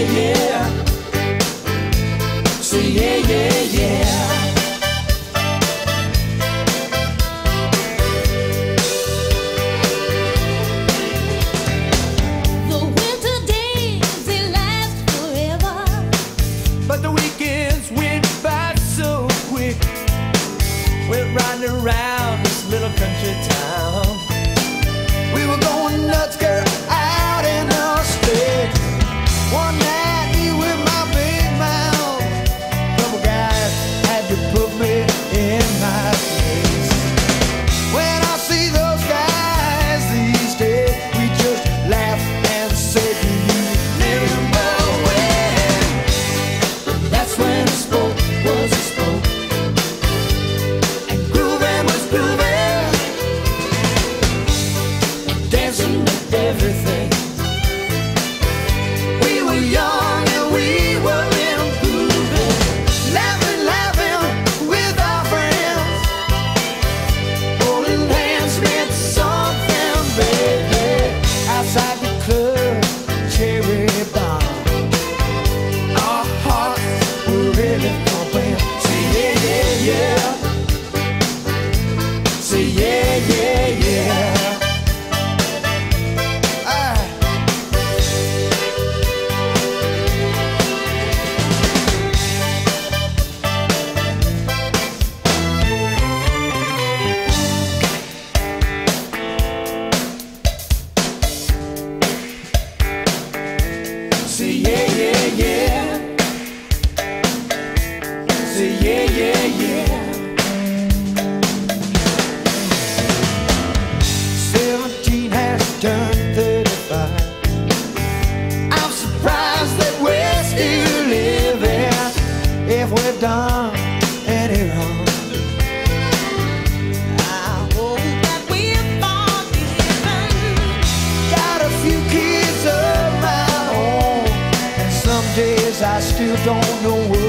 yeah. Say yeah, yeah, yeah. The winter days, they last forever, But the weekends went by so quick. We're riding around this little country town. We were going nuts, girl, out in the state. One night you with my big mouth. Couple guys had to put me in my place. When I see those guys these days, we just laugh and say, do you remember when? That's when a spoke was a spoke, and grooving was grooving, dancing with everything. We were young and we were improving, laughing, laughing with our friends, holding hands meant something, baby. Outside the club, cherry bomb, our hearts were really pumping. Say yeah, yeah, yeah. Say yeah, yeah, yeah. Say yeah, yeah, yeah. Say yeah, yeah, yeah. 17 has turned 35. I'm surprised that we're still living. If we've done any wrong, I hope that we're forgiven. got a few kids of my own, and some days I still don't know where